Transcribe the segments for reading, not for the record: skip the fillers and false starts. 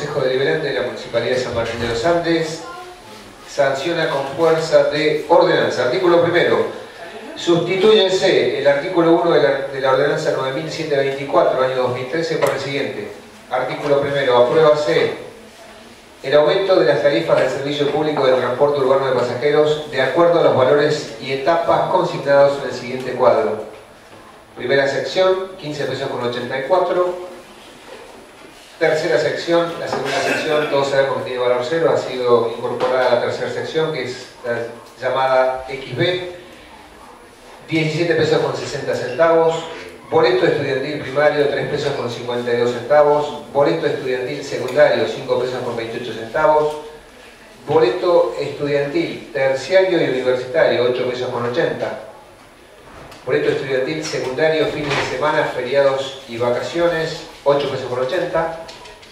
Consejo Deliberante de la Municipalidad de San Martín de los Andes sanciona con fuerza de ordenanza. Artículo primero. Sustitúyense el artículo 1 de la ordenanza 9724, año 2013, por el siguiente. Artículo primero. Apruébase el aumento de las tarifas del servicio público de transporte urbano de pasajeros de acuerdo a los valores y etapas consignados en el siguiente cuadro. Primera sección, 15 pesos con 84. Tercera sección, la segunda sección, todos sabemos que tiene valor cero, ha sido incorporada a la tercera sección, que es la llamada XB, 17 pesos con 60 centavos. Boleto estudiantil primario, 3 pesos con 52 centavos. Boleto estudiantil secundario, 5 pesos con 28 centavos. Boleto estudiantil terciario y universitario, 8 pesos con 80. Boleto estudiantil secundario, fines de semana, feriados y vacaciones, 8 pesos con 80.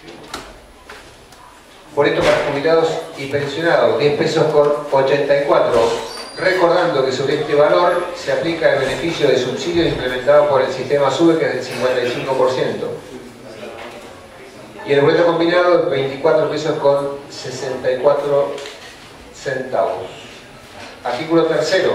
Boleto para jubilados y pensionados, 10 pesos con 84. Recordando que sobre este valor se aplica el beneficio de subsidio implementado por el sistema SUBE, que es del 55%. Y el boleto combinado, 24 pesos con 64 centavos. Artículo tercero.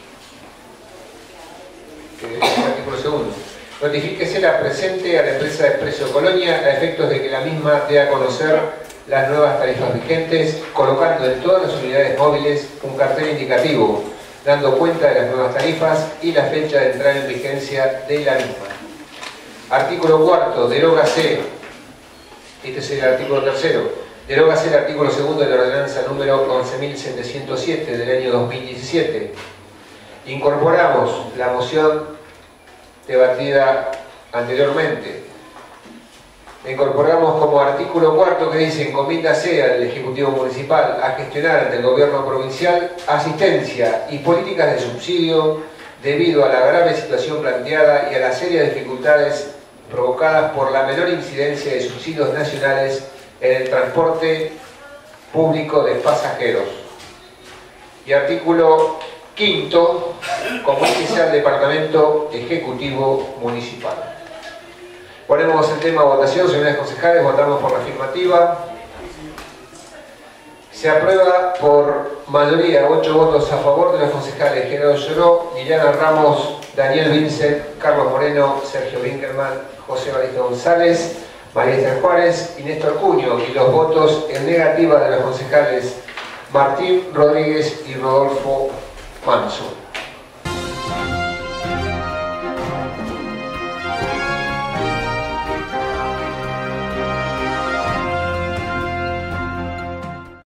Artículo segundo. Notifíquese la presente a la empresa de Expreso Colonia a efectos de que la misma dé a conocer las nuevas tarifas vigentes, colocando en todas las unidades móviles un cartel indicativo, dando cuenta de las nuevas tarifas y la fecha de entrada en vigencia de la misma. Artículo cuarto. Derógase, este es el artículo tercero, derógase el artículo segundo de la ordenanza número 11.707 del año 2017. Incorporamos la moción debatida anteriormente. Incorporamos como artículo cuarto que dice: encomiéndase al Ejecutivo Municipal a gestionar ante el Gobierno Provincial asistencia y políticas de subsidio debido a la grave situación planteada y a las serias dificultades provocadas por la menor incidencia de subsidios nacionales en el transporte público de pasajeros. Y artículo quinto, comuníquese al Departamento Ejecutivo Municipal. Ponemos el tema a votación, señores concejales. Votamos por la afirmativa. Se aprueba por mayoría, 8 votos a favor de los concejales Gerardo Lloró, Liliana Ramos, Daniel Vincent, Carlos Moreno, Sergio Winkelmann, José Evaristo González, María Esther Juárez y Néstor Cuño, y los votos en negativa de los concejales Martín Rodríguez y Rodolfo Manso.